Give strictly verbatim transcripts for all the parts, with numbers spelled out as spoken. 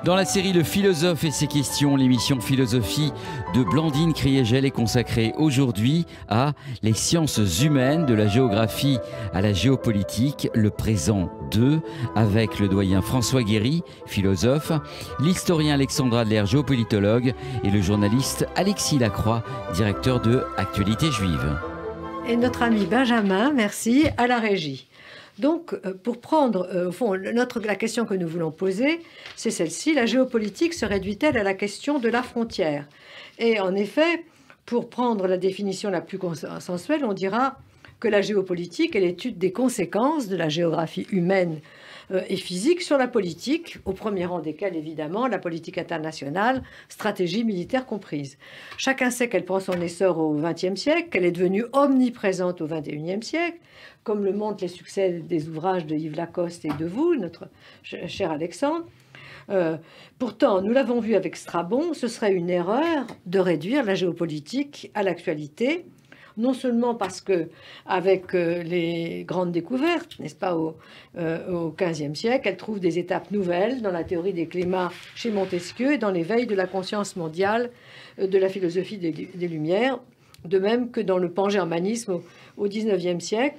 Dans la série Le Philosophe et ses questions, l'émission Philosophie de Blandine Kriégel est consacrée aujourd'hui à les sciences humaines, de la géographie à la géopolitique, le présent deux, avec le doyen François Guéry, philosophe, l'historien Alexandre Adler, géopolitologue, et le journaliste Alexis Lacroix, directeur de Actualité Juive. Et notre ami Benjamin, merci, à la régie. Donc, pour prendre, euh, au fond, notre, la question que nous voulons poser, c'est celle-ci. La géopolitique se réduit-elle à la question de la frontière? Et en effet, pour prendre la définition la plus consensuelle, on dira que la géopolitique est l'étude des conséquences de la géographie humaine euh, et physique sur la politique, au premier rang desquelles, évidemment, la politique internationale, stratégie militaire comprise. Chacun sait qu'elle prend son essor au vingtième siècle, qu'elle est devenue omniprésente au vingt et unième siècle, comme le montrent les succès des ouvrages de Yves Lacoste et de vous, notre cher Alexandre. Euh, pourtant, nous l'avons vu avec Strabon, ce serait une erreur de réduire la géopolitique à l'actualité, non seulement parce que, avec euh, les grandes découvertes, n'est-ce pas, au, euh, au quinzième siècle, elle trouve des étapes nouvelles dans la théorie des climats chez Montesquieu et dans l'éveil de la conscience mondiale euh, de la philosophie des, des Lumières, de même que dans le pan-germanisme au, au dix-neuvième siècle,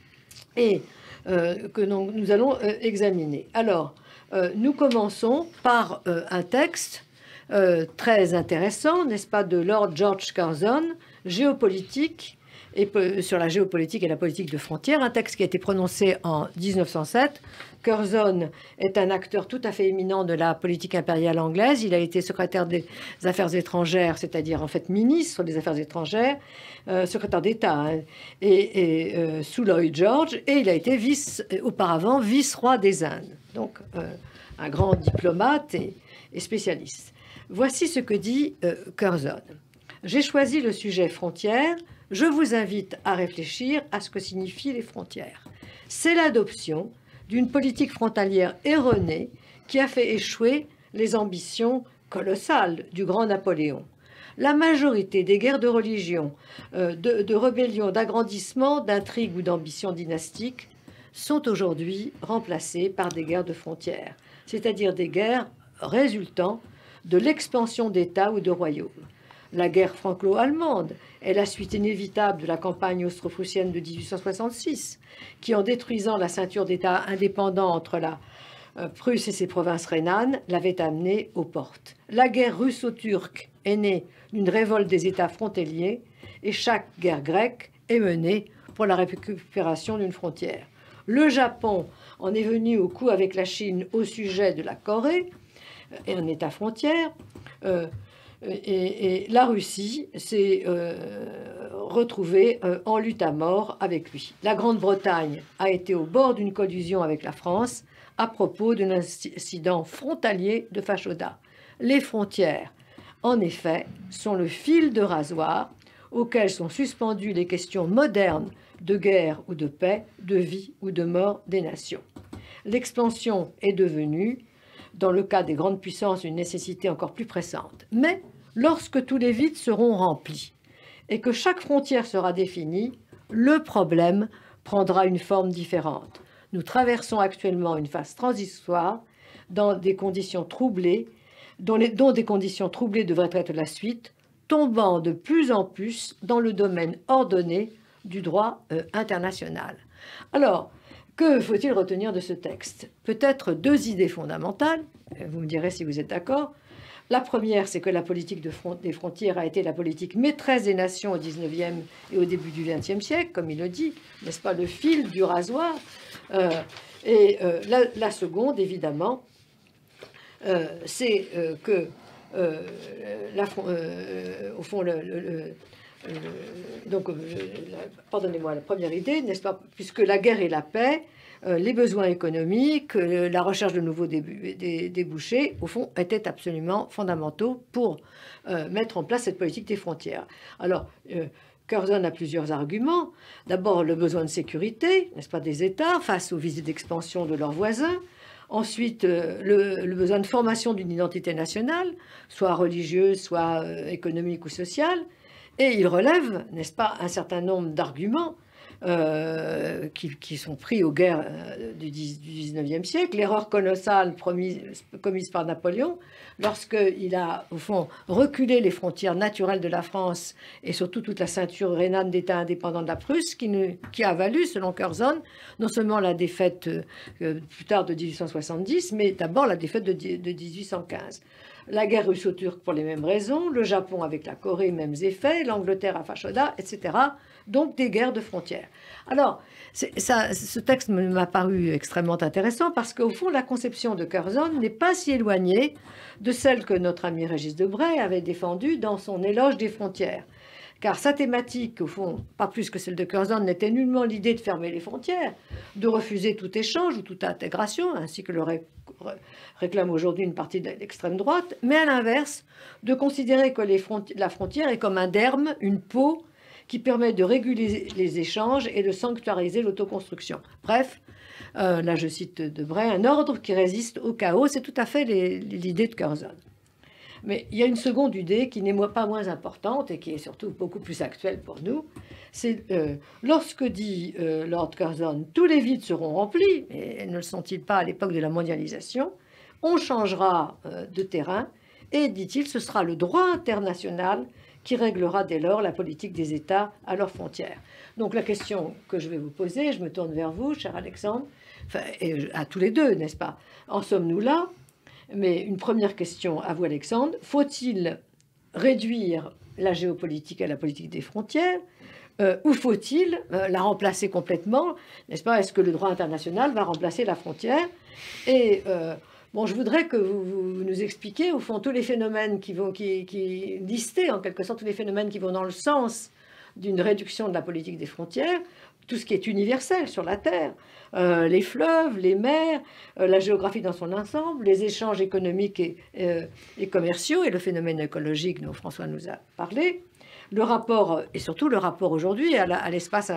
et euh, que nous, nous allons euh, examiner. Alors, euh, nous commençons par euh, un texte euh, très intéressant, n'est-ce pas, de Lord George Curzon, Géopolitique, et sur la géopolitique et la politique de frontières, un texte qui a été prononcé en mille neuf cent sept. Curzon est un acteur tout à fait éminent de la politique impériale anglaise. Il a été secrétaire des Affaires étrangères, c'est-à-dire en fait ministre des Affaires étrangères, euh, secrétaire d'État, hein, et, et euh, sous Lloyd George, et il a été vice, auparavant vice-roi des Indes. Donc euh, un grand diplomate et, et spécialiste. Voici ce que dit euh, Curzon. J'ai choisi le sujet frontières. Je vous invite à réfléchir à ce que signifient les frontières. C'est l'adoption d'une politique frontalière erronée qui a fait échouer les ambitions colossales du grand Napoléon. La majorité des guerres de religion, euh, de, de rébellions, d'agrandissements, d'intrigues ou d'ambitions dynastiques sont aujourd'hui remplacées par des guerres de frontières, c'est-à-dire des guerres résultant de l'expansion d'États ou de royaumes. La guerre franco-allemande est la suite inévitable de la campagne austro-prussienne de mille huit cent soixante-six, qui, en détruisant la ceinture d'États indépendants entre la Prusse et ses provinces rhénanes, l'avait amenée aux portes. La guerre russo-turque est née d'une révolte des États frontaliers, et chaque guerre grecque est menée pour la récupération d'une frontière. Le Japon en est venu au coup avec la Chine au sujet de la Corée, et un État frontière. Euh, Et, et la Russie s'est euh, retrouvée euh, en lutte à mort avec lui. La Grande-Bretagne a été au bord d'une collusion avec la France à propos d'un incident frontalier de Fashoda. Les frontières, en effet, sont le fil de rasoir auquel sont suspendues les questions modernes de guerre ou de paix, de vie ou de mort des nations. L'expansion est devenue, dans le cas des grandes puissances, une nécessité encore plus pressante. Mais lorsque tous les vides seront remplis et que chaque frontière sera définie, le problème prendra une forme différente. Nous traversons actuellement une phase transitoire dans des conditions troublées, dont, les, dont des conditions troublées devraient être la suite, tombant de plus en plus dans le domaine ordonné du droit euh, international. Alors, que faut-il retenir de ce texte? Peut-être deux idées fondamentales, vous me direz si vous êtes d'accord. La première, c'est que la politique de front, des frontières a été la politique maîtresse des nations au dix-neuvième et au début du vingtième siècle, comme il le dit, n'est-ce pas, le fil du rasoir. Euh, et euh, la, la seconde, évidemment, euh, c'est euh, que, euh, la, euh, au fond, le, le, le Euh, donc, euh, pardonnez-moi, la première idée, n'est-ce pas, puisque la guerre et la paix, euh, les besoins économiques, euh, la recherche de nouveaux début, des, débouchés, au fond, étaient absolument fondamentaux pour euh, mettre en place cette politique des frontières. Alors, euh, Curzon a plusieurs arguments. D'abord, le besoin de sécurité, n'est-ce pas, des États face aux visées d'expansion de leurs voisins. Ensuite, euh, le, le besoin de formation d'une identité nationale, soit religieuse, soit euh, économique ou sociale. Et il relève, n'est-ce pas, un certain nombre d'arguments euh, qui, qui sont pris aux guerres euh, du dix-neuvième siècle, l'erreur colossale promise, commise par Napoléon, lorsqu'il a, au fond, reculé les frontières naturelles de la France et surtout toute la ceinture rhénane d'États indépendants de la Prusse, qui, ne, qui a valu, selon Curzon, non seulement la défaite euh, plus tard de mille huit cent soixante-dix, mais d'abord la défaite de, de mille huit cent quinze. La guerre russo-turque pour les mêmes raisons, le Japon avec la Corée, mêmes effets, l'Angleterre à Fashoda, et cetera. Donc des guerres de frontières. Alors, ça, ce texte m'a paru extrêmement intéressant parce qu'au fond, la conception de Curzon n'est pas si éloignée de celle que notre ami Régis Debray avait défendue dans son éloge des frontières. Car sa thématique, au fond, pas plus que celle de Curzon, n'était nullement l'idée de fermer les frontières, de refuser tout échange ou toute intégration, ainsi que le ré réclame aujourd'hui une partie de l'extrême droite, mais à l'inverse, de considérer que les fronti la frontière est comme un derme, une peau, qui permet de réguler les échanges et de sanctuariser l'autoconstruction. Bref, euh, là je cite Debray, un ordre qui résiste au chaos, c'est tout à fait l'idée de Curzon. Mais il y a une seconde idée qui n'est pas moins importante et qui est surtout beaucoup plus actuelle pour nous. C'est euh, lorsque dit euh, Lord Curzon, tous les vides seront remplis, et ne le sont-ils pas à l'époque de la mondialisation, on changera euh, de terrain et, dit-il, ce sera le droit international qui réglera dès lors la politique des États à leurs frontières. Donc la question que je vais vous poser, je me tourne vers vous, cher Alexandre, enfin, et à tous les deux, n'est-ce pas? En sommes-nous là? Mais une première question à vous, Alexandre. Faut-il réduire la géopolitique à la politique des frontières euh, ou faut-il euh, la remplacer complètement? N'est-ce pas? Est-ce que le droit international va remplacer la frontière? Et euh, bon, je voudrais que vous, vous nous expliquiez, au fond, tous les phénomènes qui vont, qui, qui lister en quelque sorte tous les phénomènes qui vont dans le sens d'une réduction de la politique des frontières, tout ce qui est universel sur la Terre, euh, les fleuves, les mers, euh, la géographie dans son ensemble, les échanges économiques et, euh, et commerciaux et le phénomène écologique dont François nous a parlé, le rapport, et surtout le rapport aujourd'hui à l'espace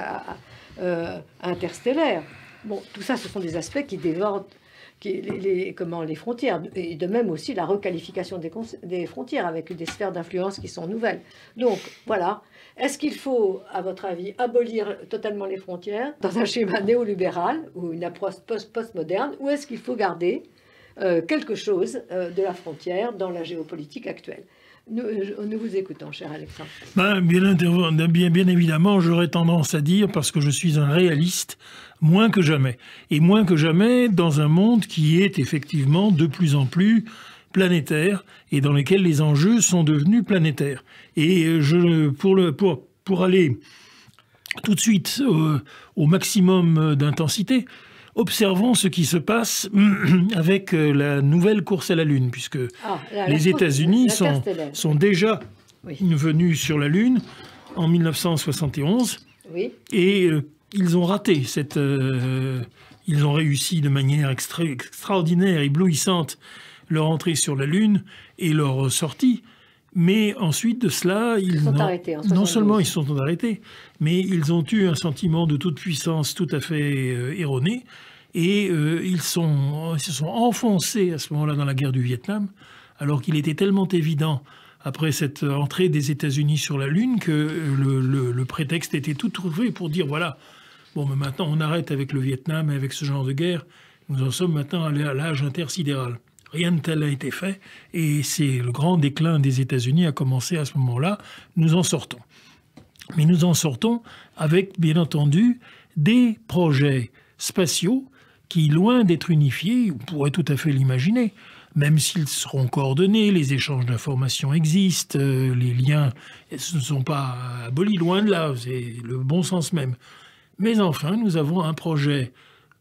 euh, interstellaire. Bon, tout ça, ce sont des aspects qui dévorent qui, les, les, comment, les frontières, et de même aussi la requalification des, des frontières avec des sphères d'influence qui sont nouvelles. Donc, voilà. Est-ce qu'il faut, à votre avis, abolir totalement les frontières dans un schéma néolibéral ou une approche post-postmoderne, ou est-ce qu'il faut garder euh, quelque chose euh, de la frontière dans la géopolitique actuelle? Nous, nous vous écoutons, cher Alexandre. Ben, bien, bien, bien évidemment, j'aurais tendance à dire, parce que je suis un réaliste, moins que jamais. Et moins que jamais dans un monde qui est effectivement de plus en plus planétaire et dans lequel les enjeux sont devenus planétaires. Et je, pour, le, pour, pour aller tout de suite au, au maximum d'intensité, observons ce qui se passe avec la nouvelle course à la Lune, puisque ah, la, les États-Unis sont, sont déjà oui. venus sur la Lune en mille neuf cent soixante et onze, oui. et euh, ils ont raté cette... Euh, ils ont réussi de manière extra, extraordinaire, éblouissante, leur entrée sur la Lune et leur sortie. Mais ensuite de cela, ils, ils sont arrêtés, non seulement ils se sont arrêtés, mais ils ont eu un sentiment de toute puissance tout à fait euh, erroné. Et euh, ils, sont, ils se sont enfoncés à ce moment-là dans la guerre du Vietnam, alors qu'il était tellement évident, après cette entrée des États-Unis sur la Lune, que le, le, le prétexte était tout trouvé pour dire, voilà, bon, mais maintenant on arrête avec le Vietnam et avec ce genre de guerre, nous en sommes maintenant à l'âge intersidéral. Rien de tel a été fait, et c'est le grand déclin des États-Unis a commencé à ce moment-là. Nous en sortons. Mais nous en sortons avec, bien entendu, des projets spatiaux qui, loin d'être unifiés, on pourrait tout à fait l'imaginer, même s'ils seront coordonnés, les échanges d'informations existent, euh, les liens ne sont pas abolis, loin de là, c'est le bon sens même. Mais enfin, nous avons un projet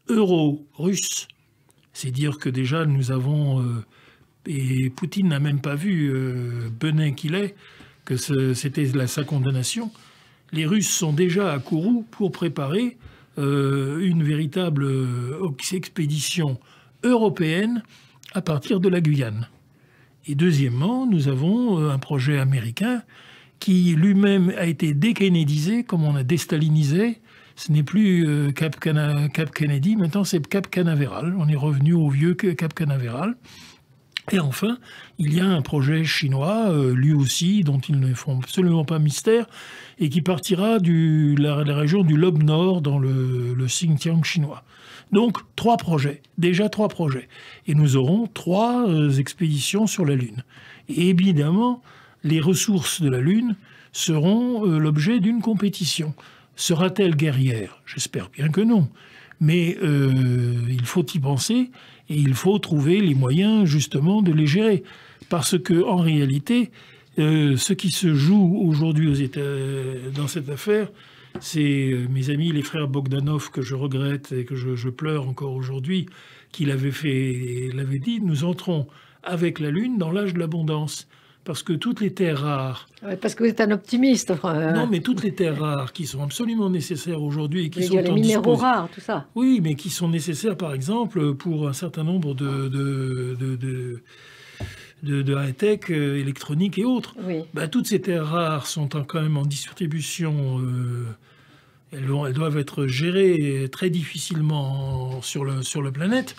euro-russe. C'est dire que déjà nous avons, euh, et Poutine n'a même pas vu, euh, benin qu'il est, que c'était sa condamnation. Les Russes sont déjà à Kourou pour préparer euh, une véritable euh, expédition européenne à partir de la Guyane. Et deuxièmement, nous avons euh, un projet américain qui lui-même a été dékennédisé, comme on a déstalinisé. Ce n'est plus euh, Cap, Cana, Cap Kennedy, maintenant c'est Cap Canaveral. On est revenu au vieux Cap Canaveral. Et enfin, il y a un projet chinois, euh, lui aussi, dont ils ne font absolument pas mystère, et qui partira de la, la région du lobe nord dans le, le Xinjiang chinois. Donc, trois projets, déjà trois projets. Et nous aurons trois euh, expéditions sur la Lune. Et évidemment, les ressources de la Lune seront euh, l'objet d'une compétition. Sera-t-elle guerrière? J'espère bien que non. Mais euh, il faut y penser et il faut trouver les moyens justement de les gérer. Parce que en réalité, euh, ce qui se joue aujourd'hui aux États, dans cette affaire, c'est euh, mes amis les frères Bogdanov, que je regrette et que je, je pleure encore aujourd'hui, qui l'avaient fait, l'avaient dit, nous entrons avec la Lune dans l'âge de l'abondance. Parce que toutes les terres rares... Ouais, parce que vous êtes un optimiste. Euh... Non, mais toutes les terres rares qui sont absolument nécessaires aujourd'hui et qui sont en disposition... Les minéraux rares, tout ça. Oui, mais qui sont nécessaires, par exemple, pour un certain nombre de, de, de, de, de, de high-tech, euh, électronique et autres. Oui. Ben, toutes ces terres rares sont en, quand même en distribution... Euh, elles, vont, elles doivent être gérées très difficilement sur le, sur la planète.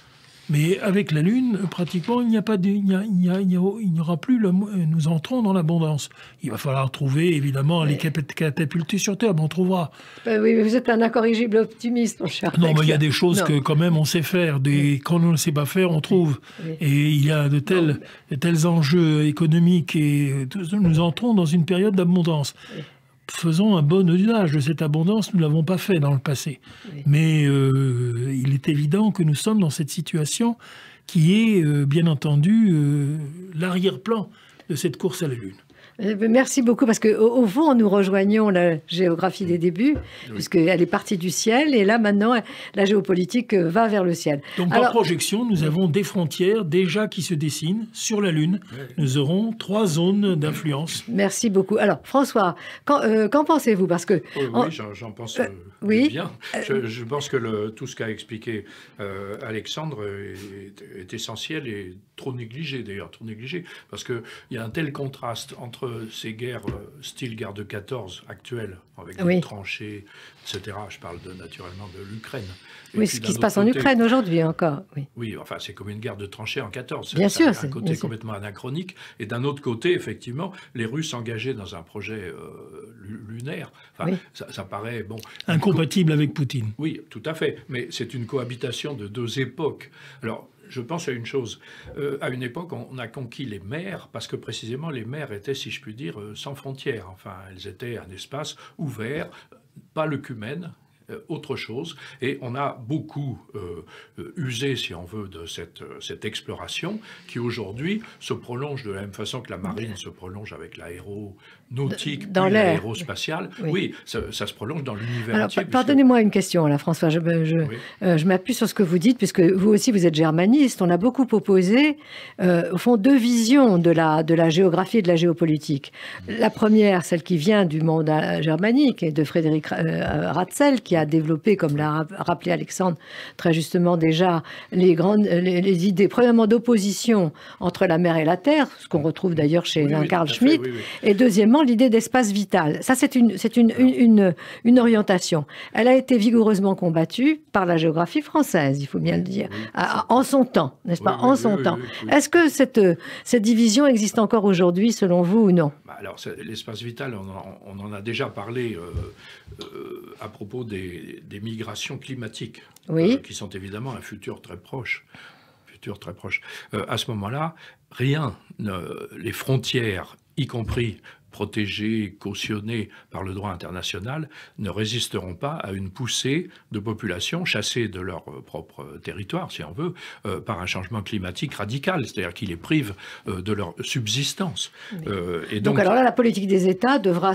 Mais avec la Lune, pratiquement, il n'y a pas de, il n'y a, il n'y a, il n'y aura plus le, nous entrons dans l'abondance. Il va falloir trouver, évidemment, mais... les catapulter sur Terre, mais on trouvera. Ben oui, mais vous êtes un incorrigible optimiste, mon cher. Non, mais il y a des choses non. que, quand même, on sait faire. Des, oui. Quand on ne sait pas faire, on trouve. Oui. Et il y a de tels, de tels enjeux économiques et nous entrons dans une période d'abondance. Oui. Faisons un bon usage de cette abondance, nous ne l'avons pas fait dans le passé. Oui. Mais euh, il est évident que nous sommes dans cette situation qui est, euh, bien entendu, euh, l'arrière-plan de cette course à la Lune. Merci beaucoup, parce qu'au au fond, nous rejoignons la géographie des débuts, oui. puisqu'elle est partie du ciel, et là, maintenant, la géopolitique va vers le ciel. Donc, Alors, par projection, nous avons des frontières déjà qui se dessinent sur la Lune. Oui. Nous aurons trois zones d'influence. Merci beaucoup. Alors, François, qu'en euh, pensez-vous? Parce que... Oui, en... oui j'en pense euh, oui. bien. Je, je pense que le, tout ce qu'a expliqué euh, Alexandre est, est essentiel et trop négligé, d'ailleurs, trop négligé, parce qu'il y a un tel contraste entre ces guerres euh, style guerre de quatorze actuelles, avec des oui. tranchées, et cetera. Je parle de, naturellement de l'Ukraine. Oui, ce qui se passe côté, en Ukraine aujourd'hui encore. Oui, oui, enfin, c'est comme une guerre de tranchées en quatorze. Bien sûr. C'est un côté complètement sûr. anachronique. Et d'un autre côté, effectivement, les Russes engagés dans un projet euh, lunaire. Enfin, oui. ça, ça paraît, bon... Incompatible avec Poutine. Oui, tout à fait. Mais c'est une cohabitation de deux époques. Alors... Je pense à une chose. Euh, à une époque, on a conquis les mers parce que précisément les mers étaient, si je puis dire, sans frontières. Enfin, elles étaient un espace ouvert, pas l'œcumène, euh, autre chose. Et on a beaucoup euh, usé, si on veut, de cette, cette exploration qui aujourd'hui se prolonge de la même façon que la marine se prolonge avec l'aéronautique, puis l'aérospatiale. Oui, oui ça, ça se prolonge dans l'univers. Alors, entier. Pardonnez-moi puisque... une question, là, François. Je, je, oui. euh, je m'appuie sur ce que vous dites, puisque vous aussi, vous êtes germaniste. On a beaucoup opposé, euh, au fond, deux visions de la, de la géographie et de la géopolitique. Mmh. La première, celle qui vient du monde germanique et de Frédéric euh, Ratzel, qui a développé, comme l'a rappelé Alexandre très justement déjà, les, grandes, les, les idées, premièrement, d'opposition entre la mer et la terre, ce qu'on retrouve d'ailleurs chez oui, oui, Carl Schmitt, oui, oui. et deuxièmement, l'idée d'espace vital. Ça, c'est une, c'est une, une, une, une orientation. Elle a été vigoureusement combattue par la géographie française, il faut bien le dire, oui, à, en son temps, n'est-ce pas, oui, en oui, son oui, temps. Oui, oui, oui. Est-ce que cette, cette division existe encore aujourd'hui, selon vous, ou non? Bah alors, l'espace vital, on en, on en a déjà parlé euh, euh, à propos des, des migrations climatiques, oui. euh, qui sont évidemment un futur très proche. Futur très proche. Euh, à ce moment-là, rien, ne, les frontières, y compris protégées, cautionnées par le droit international, ne résisteront pas à une poussée de populations chassées de leur propre territoire, si on veut, euh, par un changement climatique radical, c'est-à-dire qui les prive euh, de leur subsistance. Oui. Euh, et donc, donc alors là, la politique des États devra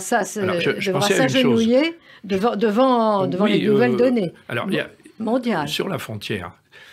s'agenouiller devant, devant, devant oui, les nouvelles euh, données alors, y a, mondiales. Sur la frontière,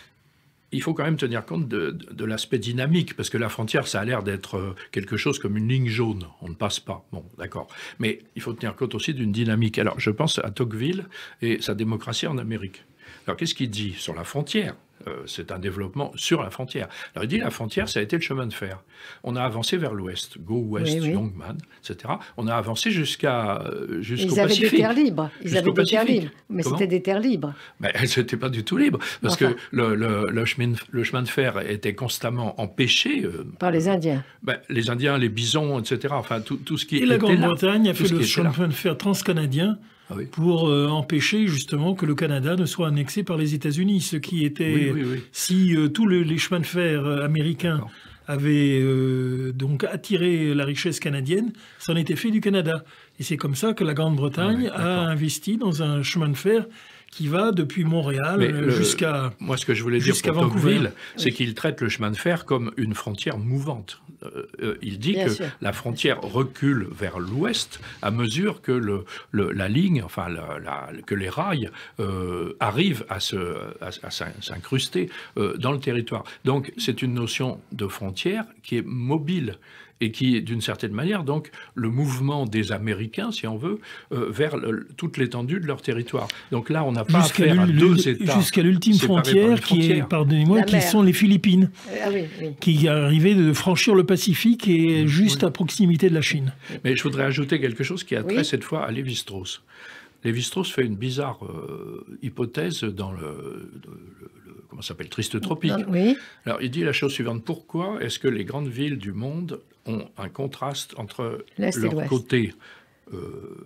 il faut quand même tenir compte de, de, de l'aspect dynamique, parce que la frontière, ça a l'air d'être quelque chose comme une ligne jaune. On ne passe pas. Bon, d'accord. Mais il faut tenir compte aussi d'une dynamique. Alors, je pense à Tocqueville et sa démocratie en Amérique. Alors, qu'est-ce qu'il dit sur la frontière Euh, c'est un développement sur la frontière. Alors il dit la frontière, ça a été le chemin de fer. On a avancé vers l'ouest, Go West, oui, oui. Longman, et cetera. On a avancé jusqu'à jusqu'au Pacifique. Ils avaient des terres libres. Ils avaient des terres libres. Mais c'était des terres libres. Ben, c'était pas du tout libre, parce enfin. que le, le, le, chemin, le chemin de fer était constamment empêché. Euh, Par les Indiens. Ben, les Indiens, les bisons, et cetera. Enfin, tout, tout ce qui Et la Grande-Bretagne a fait le chemin de fer transcanadien ah oui. pour euh, empêcher justement que le Canada ne soit annexé par les États-Unis, ce qui était, oui, oui, oui. si euh, tous le, les chemins de fer euh, américains avaient euh, donc attiré la richesse canadienne, c'en était fait du Canada. Et c'est comme ça que la Grande-Bretagne ah oui, a investi dans un chemin de fer qui va depuis Montréal jusqu'à Moi, ce que je voulais dire pour Tocqueville, c'est oui. qu'il traite le chemin de fer comme une frontière mouvante. Euh, il dit Bien que sûr. la frontière recule vers l'ouest à mesure que le, le, la ligne, enfin la, la, que les rails euh, arrivent à, se, à, à s'incruster euh, dans le territoire. Donc, c'est une notion de frontière qui est mobile et qui est d'une certaine manière donc le mouvement des Américains, si on veut, euh, vers le, toute l'étendue de leur territoire. Donc là, on n'a pas affaire à deux États. Jusqu'à l'ultime frontière, qui est, pardonnez-moi, qui sont les Philippines, euh, ah oui, oui. qui arrivaient de franchir le Pacifique et juste oui. à proximité de la Chine. Mais je voudrais ajouter quelque chose qui a trait oui. cette fois à Lévi-Strauss. Lévi-Strauss fait une bizarre euh, hypothèse dans le, le, le comment ça s'appelle, Triste Tropique. Oui. Alors il dit la chose suivante: pourquoi est-ce que les grandes villes du monde ont un contraste entre leur côté euh,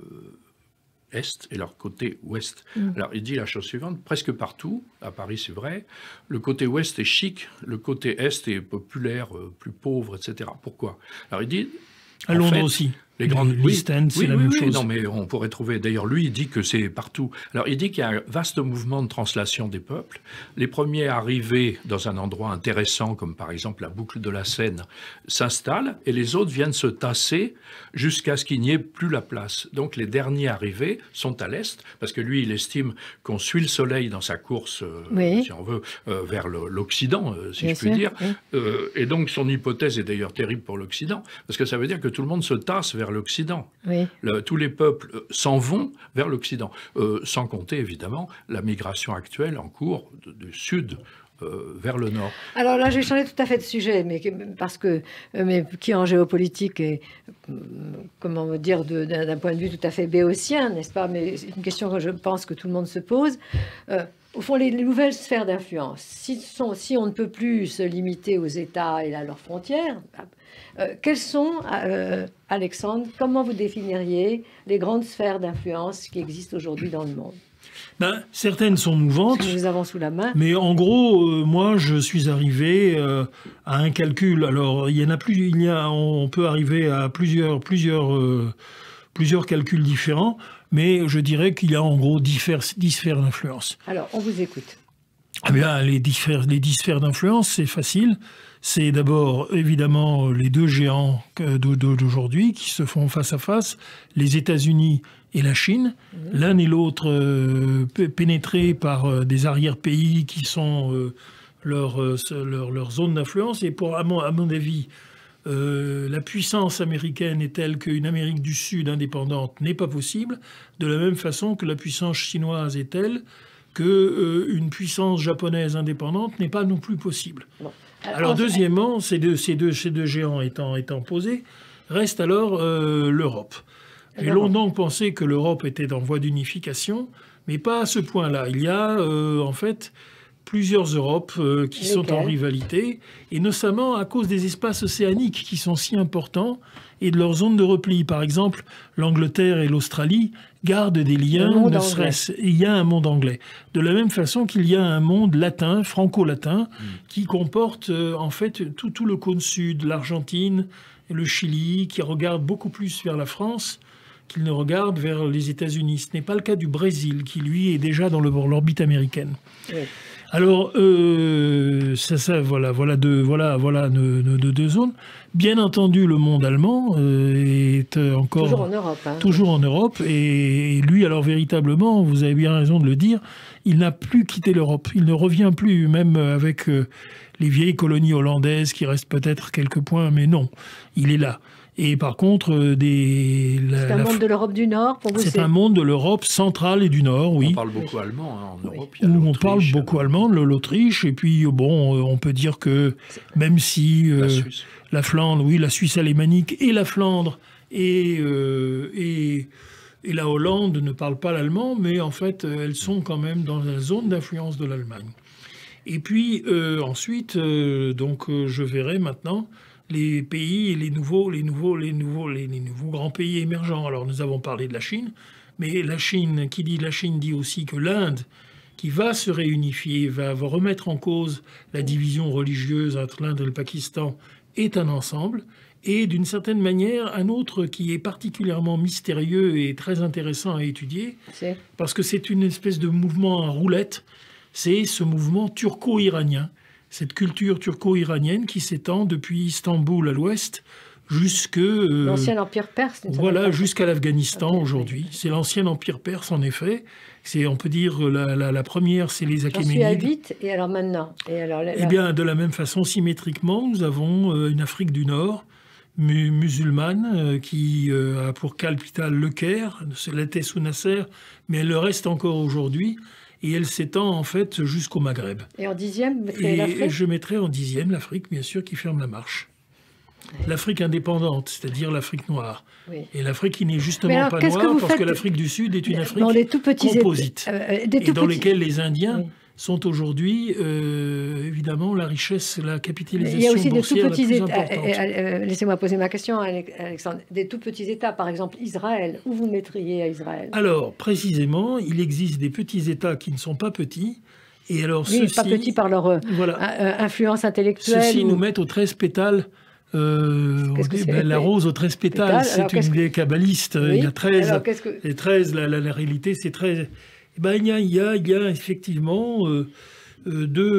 est et leur côté ouest? Mm. Alors il dit la chose suivante: presque partout, à Paris c'est vrai, le côté ouest est chic, le côté est est populaire, euh, plus pauvre, et cetera. Pourquoi? Alors il dit à Londres fait, aussi. Les grandes oui, c'est oui, la oui, même oui, chose. Non, mais on pourrait trouver. D'ailleurs, lui, il dit que c'est partout. Alors, il dit qu'il y a un vaste mouvement de translation des peuples. Les premiers arrivés dans un endroit intéressant, comme par exemple la boucle de la Seine, s'installent et les autres viennent se tasser jusqu'à ce qu'il n'y ait plus la place. Donc, les derniers arrivés sont à l'est, parce que lui, il estime qu'on suit le soleil dans sa course, euh, oui. si on veut, euh, vers le, l'Occident, euh, si Bien je puis sûr, dire. Oui. Euh, et donc, son hypothèse est d'ailleurs terrible pour l'Occident, parce que ça veut dire que tout le monde se tasse vers l'Occident. Oui. Le, tous les peuples s'en vont vers l'Occident, euh, sans compter évidemment la migration actuelle en cours de, du sud euh, vers le nord. Alors là, je vais changer tout à fait de sujet, mais parce que mais qui en géopolitique est, comment dire, de, d'un, d'un point de vue tout à fait béotien, n'est-ce pas? Mais c'est une question que je pense que tout le monde se pose. Euh, Au fond, les, les nouvelles sphères d'influence, si, sont, si on ne peut plus se limiter aux États et à leurs frontières, euh, quelles sont, euh, Alexandre, comment vous définiriez les grandes sphères d'influence qui existent aujourd'hui dans le monde? Ben, certaines sont mouvantes, que nous avons sous la main. Mais en gros, euh, moi, je suis arrivé euh, à un calcul. Alors, il y en a plus, il y a, on peut arriver à plusieurs, plusieurs, euh, plusieurs calculs différents. Mais je dirais qu'il y a en gros dix sphères d'influence. Alors, on vous écoute. Eh bien, les dix sphères, les dix sphères d'influence, c'est facile. C'est d'abord, évidemment, les deux géants d'aujourd'hui qui se font face à face, les États-Unis et la Chine. Mmh. L'un et l'autre euh, pénétrés par euh, des arrière-pays qui sont euh, leur, euh, leur, leur zone d'influence. Et pour, à mon, à mon avis... Euh, la puissance américaine est telle qu'une Amérique du Sud indépendante n'est pas possible, de la même façon que la puissance chinoise est telle qu'une euh, puissance japonaise indépendante n'est pas non plus possible. Bon. Alors, alors deuxièmement, ces deux, ces, deux, ces deux géants étant, étant posés, reste alors euh, l'Europe. J'ai longtemps pensé que l'Europe était en voie d'unification, mais pas à ce point-là. Il y a euh, en fait... plusieurs Europes euh, qui sont en rivalité, et notamment à cause des espaces océaniques qui sont si importants et de leurs zones de repli. Par exemple, l'Angleterre et l'Australie gardent des liens, ne serait-ce, il y a un monde anglais. De la même façon qu'il y a un monde latin, franco-latin, mmh. qui comporte euh, en fait tout, tout le cône sud, l'Argentine, et le Chili, qui regarde beaucoup plus vers la France qu'il ne regarde vers les États-Unis. Ce n'est pas le cas du Brésil, qui lui est déjà dans l'orbite américaine. Oui. Alors, euh, ça, ça, voilà, voilà deux, voilà, voilà deux, deux, deux zones. Bien entendu, le monde allemand euh, est encore toujours en Europe. Hein. Toujours en Europe, et lui, alors véritablement, vous avez bien raison de le dire, il n'a plus quitté l'Europe. Il ne revient plus, même avec euh, les vieilles colonies hollandaises qui restent peut-être quelques points, mais non, il est là. Et par contre, des... C'est un monde de l'Europe du Nord, pour vous. C'est un monde de l'Europe centrale et du Nord, oui. On parle beaucoup allemand hein, en Europe. Oui. Où on parle beaucoup allemand, l'Autriche, et puis bon, on peut dire que même si euh, la, la Flandre, oui, la Suisse alémanique et la Flandre et, euh, et, et la Hollande ne parlent pas l'allemand, mais en fait, elles sont quand même dans la zone d'influence de l'Allemagne. Et puis euh, ensuite, euh, donc, euh, je verrai maintenant les pays et les nouveaux, les nouveaux, les nouveaux, les, les nouveaux grands pays émergents. Alors nous avons parlé de la Chine, mais la Chine, qui dit la Chine, dit aussi que l'Inde, qui va se réunifier, va, va remettre en cause la division religieuse entre l'Inde et le Pakistan, est un ensemble. Et d'une certaine manière, un autre qui est particulièrement mystérieux et très intéressant à étudier, parce que c'est une espèce de mouvement en roulette, c'est ce mouvement turco-iranien. Cette culture turco-iranienne qui s'étend depuis Istanbul à l'ouest jusque... Euh, l'ancien empire perse. Voilà, jusqu'à l'Afghanistan okay, aujourd'hui. Oui. C'est l'ancien empire perse, en effet. C'est, on peut dire, la, la, la première, c'est les Achéménides. J'en suis à huit, et alors maintenant et alors, la, la... Eh bien, de la même façon, symétriquement, nous avons euh, une Afrique du Nord mu musulmane euh, qui euh, a pour capitale le Caire. L'était sous Nasser, mais elle le reste encore aujourd'hui. Et elle s'étend en fait jusqu'au Maghreb. Et en dixième, vous mettrez l'Afrique ? Et je mettrai en dixième l'Afrique, bien sûr, qui ferme la marche. Ouais. L'Afrique indépendante, c'est-à-dire l'Afrique noire. Oui. Et l'Afrique qui n'est justement alors, pas noire, que parce faites... que l'Afrique du Sud est une Afrique dans les tout petits composite. Euh, des tout et dans petits... lesquelles les Indiens... Oui. sont aujourd'hui, euh, évidemment, la richesse, la capitalisation boursière la plus importante. Il y a aussi des tout petits États, euh, euh, laissez-moi poser ma question, Alexandre, des tout petits États, par exemple Israël, où vous mettriez à Israël ? Alors, précisément, il existe des petits États qui ne sont pas petits, et alors oui, ceux-ci... pas petits par leur euh, voilà. influence intellectuelle. Ceux-ci ou... nous mettent aux treize pétales... Euh, dit, ben, la rose aux treize pétales, c'est une idée que... kabbaliste, oui. Il y a treize, alors, que... les treize, la, la, la réalité, c'est treize... Eh ben, il, y a, il, y a, il y a effectivement euh, euh, deux,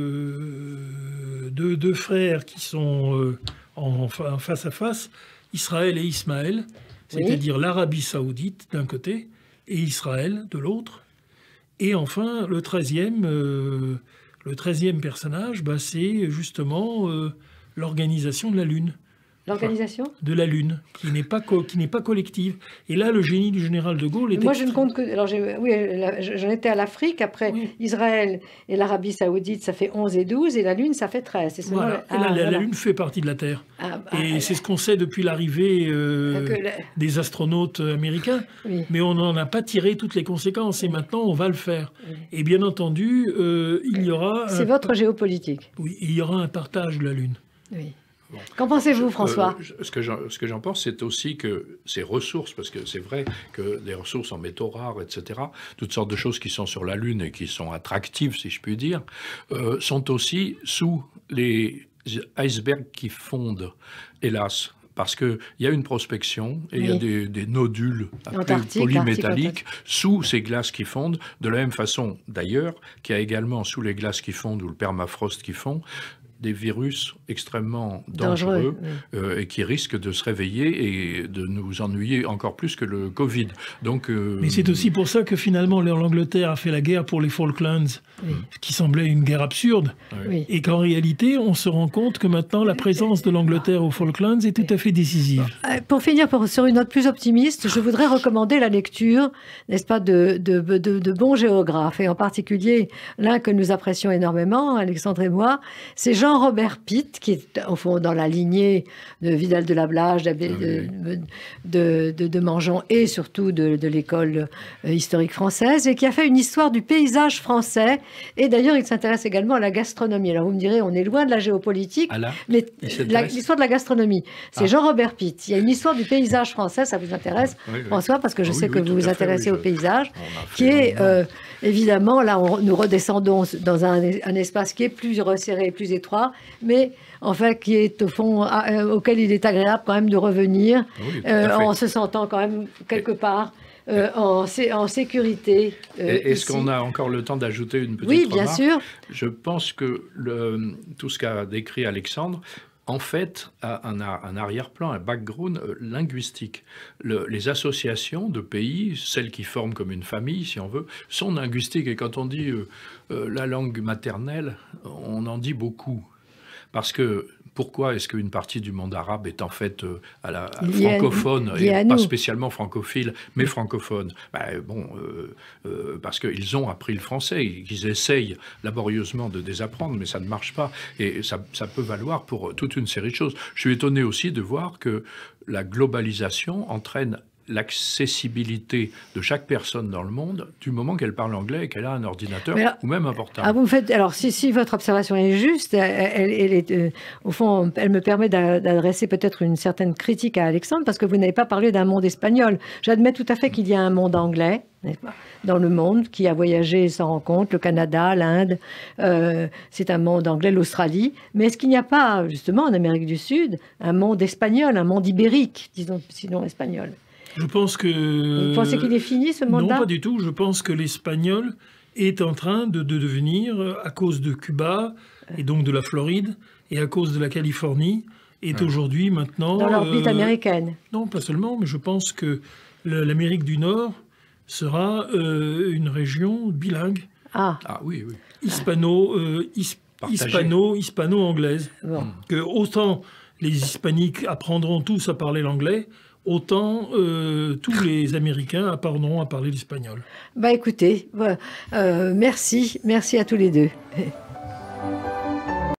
euh, deux, deux frères qui sont euh, en, en face à face, Israël et Ismaël, c'est-à-dire oui. l'Arabie saoudite d'un côté et Israël de l'autre. Et enfin, le treizième, euh, le treizième personnage, bah, c'est justement euh, l'organisation de la Lune. L'organisation de la Lune, qui n'est pas, qui n'est pas collective. Et là, le génie du général de Gaulle était... Moi, je ne compte que... Alors, oui, j'en étais à l'Afrique. Après, oui. Israël et l'Arabie saoudite, ça fait onze et douze. Et la Lune, ça fait treize. C'est voilà. Le... Ah, et la, voilà. la Lune fait partie de la Terre. Ah, bah, et ah, c'est ce qu'on sait depuis l'arrivée euh, la... des astronautes américains. Oui. Mais on n'en a pas tiré toutes les conséquences. Et oui. maintenant, on va le faire. Oui. Et bien entendu, euh, il y aura... C'est un... votre géopolitique. Oui, il y aura un partage de la Lune. Oui. Bon. Qu'en pensez-vous, François ? euh, Ce que j'en pense, c'est aussi que ces ressources, parce que c'est vrai que des ressources en métaux rares, et cetera, toutes sortes de choses qui sont sur la Lune et qui sont attractives, si je puis dire, euh, sont aussi sous les icebergs qui fondent, hélas. Parce qu'il y a une prospection et il oui. y a des, des nodules polymétalliques sous ces glaces qui fondent, de la même façon, d'ailleurs, qu'il y a également sous les glaces qui fondent ou le permafrost qui fond, des virus extrêmement dangereux, dangereux oui. euh, et qui risquent de se réveiller et de nous ennuyer encore plus que le Covid. Donc, euh... Mais c'est aussi pour ça que finalement l'Angleterre a fait la guerre pour les Falklands, oui. qui semblait une guerre absurde, oui. et qu'en réalité on se rend compte que maintenant la présence de l'Angleterre aux Falklands est tout à fait décisive. Pour finir pour, sur une note plus optimiste, je voudrais recommander la lecture, n'est-ce pas, de, de, de, de bons géographes, et en particulier l'un que nous apprécions énormément, Alexandre et moi, c'est Jean Jean-Robert Pitt, qui est au fond dans la lignée de Vidal de la Blache, de, de, de, de, de Mangeon et surtout de, de l'école historique française, et qui a fait une histoire du paysage français. Et d'ailleurs, il s'intéresse également à la gastronomie. Alors vous me direz, on est loin de la géopolitique, ah là, mais l'histoire de la gastronomie, c'est ah. Jean-Robert Pitt. Il y a une histoire du paysage français, ça vous intéresse, oui, oui. François, parce que je ah, sais oui, que oui, vous vous intéressez fait, oui, au paysage, qui est euh, évidemment, là, on, nous redescendons dans un, un espace qui est plus resserré, plus étroit, mais en fait qui est au fond à, euh, auquel il est agréable quand même de revenir, oui, euh, en se sentant quand même quelque part euh, en, sé en sécurité. Euh, Est-ce qu'on a encore le temps d'ajouter une petite oui, remarque ? Oui, bien sûr. Je pense que le, tout ce qu'a décrit Alexandre, en fait, a un, un arrière-plan, un background euh, linguistique. Le, les associations de pays, celles qui forment comme une famille, si on veut, sont linguistiques. Et quand on dit euh, euh, la langue maternelle, on en dit beaucoup. Parce que pourquoi est-ce qu'une partie du monde arabe est en fait euh, à la à Lié à- francophone lié à et pas nous. spécialement francophile, mais francophone? Ben, bon, euh, euh, parce qu'ils ont appris le français, ils essayent laborieusement de désapprendre, mais ça ne marche pas. Et ça, ça peut valoir pour toute une série de choses. Je suis étonné aussi de voir que la globalisation entraîne l'accessibilité de chaque personne dans le monde du moment qu'elle parle anglais et qu'elle a un ordinateur alors, ou même un portable. Ah, vous me faites, alors, si, si votre observation est juste, elle, elle est, euh, au fond, elle me permet d'a- d'adresser peut-être une certaine critique à Alexandre, parce que vous n'avez pas parlé d'un monde espagnol. J'admets tout à fait qu'il y a un monde anglais, n'est-ce pas, dans le monde, qui a voyagé et s'en rend compte, le Canada, l'Inde, euh, c'est un monde anglais, l'Australie. Mais est-ce qu'il n'y a pas, justement, en Amérique du Sud, un monde espagnol, un monde ibérique, disons, sinon espagnol? Je pense que... Vous pensez qu'il est fini, ce monde-là? Non, pas du tout. Je pense que l'espagnol est en train de, de devenir, à cause de Cuba, et donc de la Floride, et à cause de la Californie, est aujourd'hui maintenant... Dans l'orbite euh, américaine. Non, pas seulement, mais je pense que le- l'Amérique du Nord sera euh, une région bilingue, Ah, Ah oui, oui. hispano, euh, his- Partagée. hispano, hispano-anglaise. bon. Que autant les hispaniques apprendront tous à parler l'anglais, autant euh, tous les Américains apprendront à parler l'espagnol. Bah écoutez, voilà. Euh, merci, merci à tous les deux.